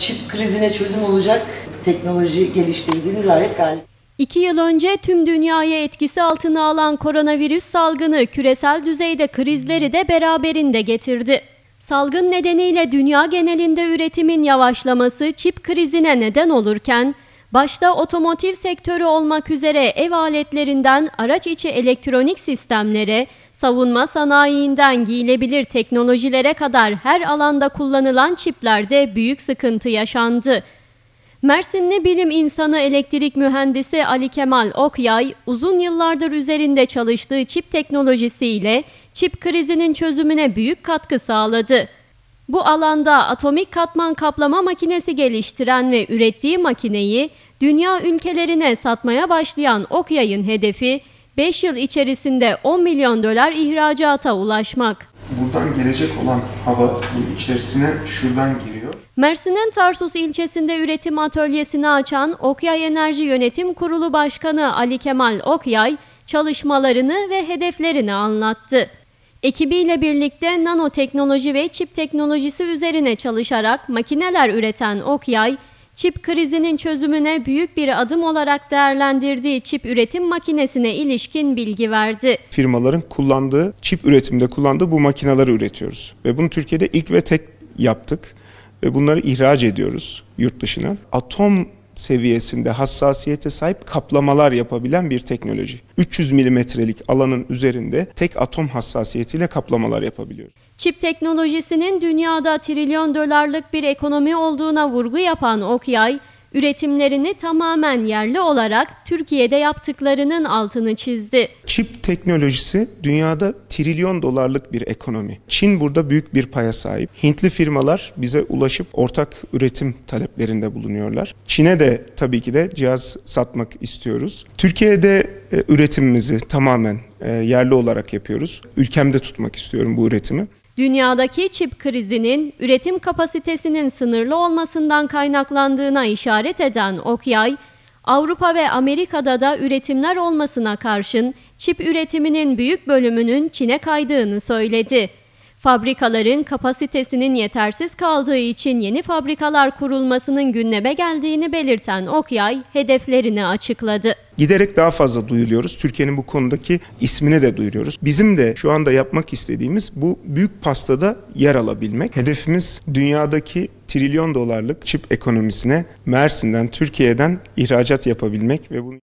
çip krizine çözüm olacak teknoloji geliştirdiğiniz ayet galiba. 2 yıl önce tüm dünyayı etkisi altına alan koronavirüs salgını küresel düzeyde krizleri de beraberinde getirdi. Salgın nedeniyle dünya genelinde üretimin yavaşlaması çip krizine neden olurken, başta otomotiv sektörü olmak üzere ev aletlerinden araç içi elektronik sistemlere, savunma sanayiinden giyilebilir teknolojilere kadar her alanda kullanılan çiplerde büyük sıkıntı yaşandı. Mersinli bilim insanı elektrik mühendisi Ali Kemal Okyay, uzun yıllardır üzerinde çalıştığı çip teknolojisiyle çip krizinin çözümüne büyük katkı sağladı. Bu alanda atomik katman kaplama makinesi geliştiren ve ürettiği makineyi dünya ülkelerine satmaya başlayan Okyay'ın hedefi 5 yıl içerisinde 10 milyon dolar ihracata ulaşmak. Buradan gelecek olan hava bu içerisine şuradan giriyor. Mersin'in Tarsus ilçesinde üretim atölyesini açan Okyay Enerji Yönetim Kurulu Başkanı Ali Kemal Okyay, çalışmalarını ve hedeflerini anlattı. Ekibiyle birlikte nanoteknoloji ve çip teknolojisi üzerine çalışarak makineler üreten Okyay, çip krizinin çözümüne büyük bir adım olarak değerlendirdiği çip üretim makinesine ilişkin bilgi verdi. Firmaların kullandığı, çip üretiminde kullandığı bu makineleri üretiyoruz. Ve bunu Türkiye'de ilk ve tek yaptık. Ve bunları ihraç ediyoruz yurt dışına. Atom seviyesinde hassasiyete sahip kaplamalar yapabilen bir teknoloji. 300 milimetrelik alanın üzerinde tek atom hassasiyetiyle kaplamalar yapabiliyoruz. Çip teknolojisinin dünyada trilyon dolarlık bir ekonomi olduğuna vurgu yapan Okyay, üretimlerini tamamen yerli olarak Türkiye'de yaptıklarının altını çizdi. Çip teknolojisi dünyada trilyon dolarlık bir ekonomi. Çin burada büyük bir paya sahip. Hintli firmalar bize ulaşıp ortak üretim taleplerinde bulunuyorlar. Çin'e de tabii ki de cihaz satmak istiyoruz. Türkiye'de üretimimizi tamamen yerli olarak yapıyoruz. Ülkemde tutmak istiyorum bu üretimi. Dünyadaki çip krizinin üretim kapasitesinin sınırlı olmasından kaynaklandığına işaret eden Okyay, Avrupa ve Amerika'da da üretimler olmasına karşın çip üretiminin büyük bölümünün Çin'e kaydığını söyledi. Fabrikaların kapasitesinin yetersiz kaldığı için yeni fabrikalar kurulmasının gündeme geldiğini belirten Okyay, hedeflerini açıkladı. Giderek daha fazla duyuluyoruz. Türkiye'nin bu konudaki ismini de duyuruyoruz. Bizim de şu anda yapmak istediğimiz bu büyük pastada yer alabilmek. Hedefimiz dünyadaki trilyon dolarlık çip ekonomisine Mersin'den, Türkiye'den ihracat yapabilmek ve bunu